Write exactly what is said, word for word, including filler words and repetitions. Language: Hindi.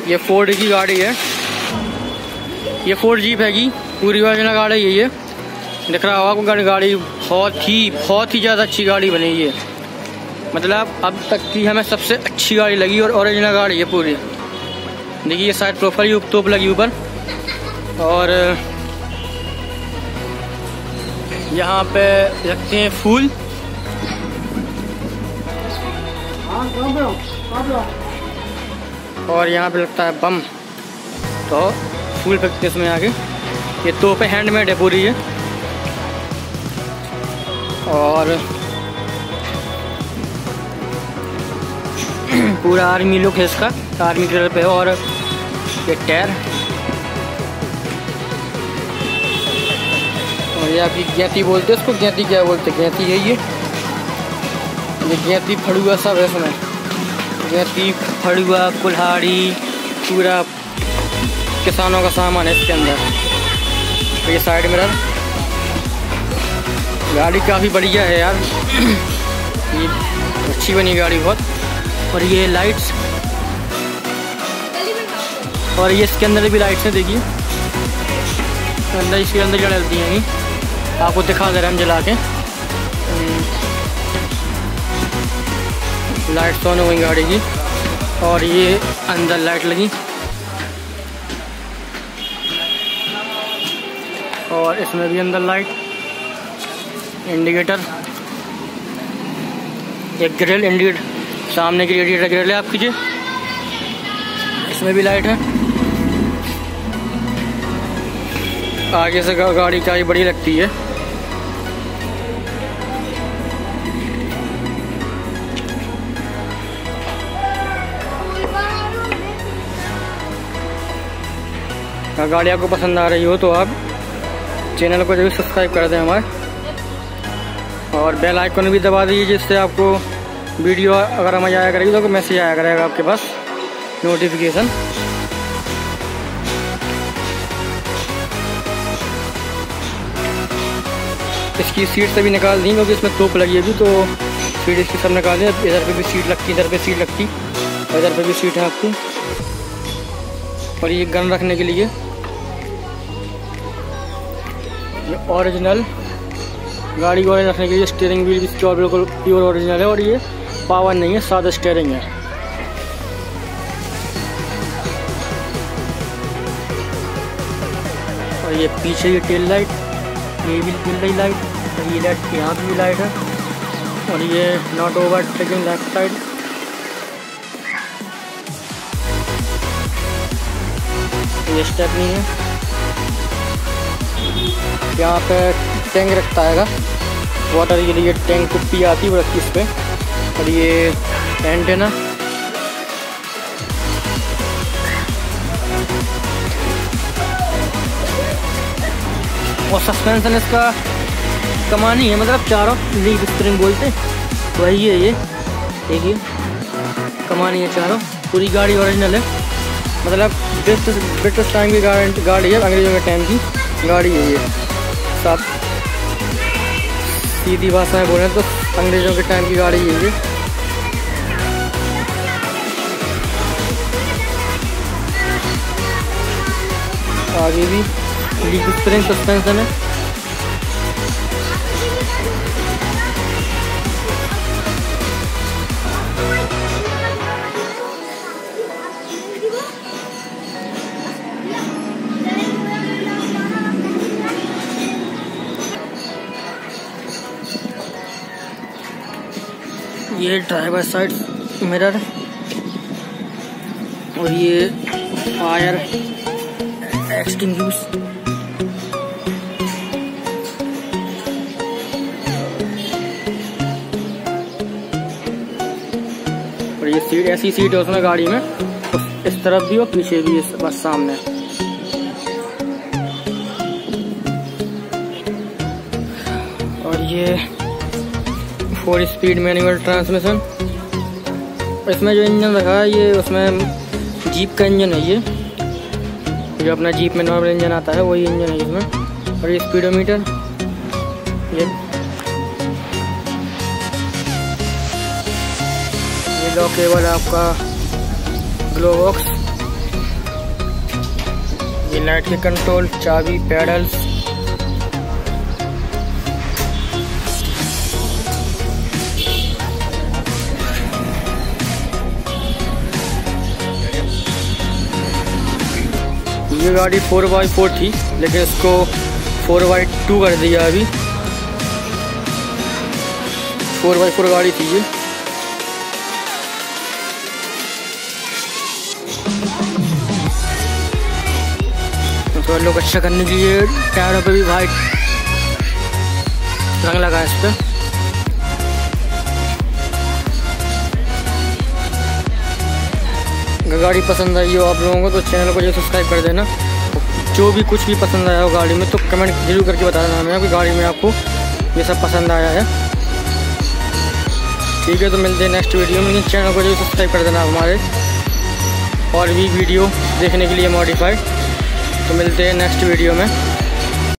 ये फोर्ड की गाड़ी है, ये फोर्ड जीप हैगी, पूरी ओरिजिनल गाड़ी है ये। दिख रहा होगा आपको गाड़ी गाड़ी बहुत ही बहुत ही ज़्यादा अच्छी गाड़ी बनी है। मतलब अब तक की हमें सबसे अच्छी गाड़ी लगी और ओरिजिनल गाड़ी है पूरी। देखिए ये साइड प्रोफाइल तोप लगी ऊपर, और यहाँ पे रखते हैं फूल। और यहाँ पे लगता है बम, तो फूल फेंकते इसमें आगे। ये तोपें हैंडमेड है पूरी ये। और पूरा आर्मी लुक है इसका, आर्मी कलर पे। और ये टायर, और ये आपकी गैती बोलते हैं इसको, गैती क्या बोलते हैं, गैती है ये। ये गैती फड़ुआ सब है इसमें, गैती फड़ुआ कुल्हाड़ी पूरा किसानों का सामान है इसके अंदर। तो ये साइड मिरर, गाड़ी काफ़ी बढ़िया है यार, ये अच्छी बनी गाड़ी बहुत। और ये लाइट्स, और ये इसके अंदर भी लाइट्स हैं, देखिए अंदर, इसके अंदर क्या डलती हैं, आपको दिखा दे रहे हम जला के। लाइट्स ऑन हो गई गाड़ी की, और ये अंदर लाइट लगी, और इसमें भी अंदर लाइट, इंडिकेटर, एक ग्रिल, इंडिकेटर सामने की रेडिएटर ग्रिल है आपकी जी, इसमें भी लाइट है। आगे से गाड़ी काफ़ी बड़ी लगती है। अगर गाड़ी आपको पसंद आ रही हो तो आप चैनल को जरूर सब्सक्राइब कर दें हमारे, और बेल आइकन भी दबा दीजिए, जिससे आपको वीडियो अगर हम आया करेगी तो मैसेज आया करेगा आपके पास, नोटिफिकेशन। इसकी सीट से भी निकाल दी क्योंकि इसमें तोप लगी है अभी, तो सीट इसकी सब निकाल दी। इधर पे भी सीट लगती, इधर पे सीट लगती, और इधर पे भी सीट है आपकी। और ये गन रखने के लिए, ये ओरिजिनल गाड़ी को रखने के लिए स्टीयरिंग व्हील इसकी और बिल्कुल प्योर ओरिजिनल है, और ये पावर नहीं है, सादा स्टीयरिंग है। और ये पीछे ये टेल लाइट, ये भी टेल लाइट, और ये लाइट यहाँ पे भी लाइट है। और ये not overtaking left side, ये स्टेप नहीं है। यहाँ पे टैंक रखता है वाटर के लिए, टैंक कुप्पी आती है रखी इस पे। और ये एंटेना, और सस्पेंशन इसका कमानी है, मतलब चारों लीफ स्प्रिंग बोलते वही है। ये देखिए कमानी है चारों, पूरी गाड़ी ओरिजिनल है, मतलब ब्रिटिश ब्रिटिश टाइम की गारंटी गाड़ी है, अंग्रेजों के टाइम की गाड़ी है ये। सब सीधी भाषा में बोले तो अंग्रेजों के टाइम की गाड़ी है ये। आगे भी लीफ स्प्रिंग सस्पेंशन है। ये ड्राइवर साइड मिरर, और ये फायर एक्सटिंग्विश, और ये सीट, ऐसी सीट है उसमें गाड़ी में, इस तरफ भी और पीछे भी, इस बस सामने। और ये फोर स्पीड मैनुअल ट्रांसमिशन। इसमें जो इंजन रखा है ये उसमें जीप का इंजन है, ये जो अपना जीप में नॉर्मल इंजन आता है वही इंजन है इसमें। और ये स्पीडोमीटर, ये ये लॉकेबल आपका ग्लो बॉक्स, ये लाइट के कंट्रोल, चाबी, पैडल्स। ये गाड़ी फोर बाई फोर थी लेकिन इसको फोर बाई टू कर दिया अभी। फोर बाई फोर गाड़ी थी ये। तो लोग अच्छा करने के लिए टायरों पे भी वाइट रंग लगा है इस पर। अगर गाड़ी पसंद आई हो आप लोगों को तो चैनल को जो सब्सक्राइब कर देना। जो भी कुछ भी पसंद आया हो गाड़ी में तो कमेंट जरूर करके बता देना हमें कि गाड़ी में आपको ये सब पसंद आया है। ठीक है, तो मिलते हैं नेक्स्ट वीडियो में। चैनल को जरूर सब्सक्राइब कर देना हमारे और भी वीडियो देखने के लिए मॉडिफाइड। तो मिलते हैं नेक्स्ट वीडियो में।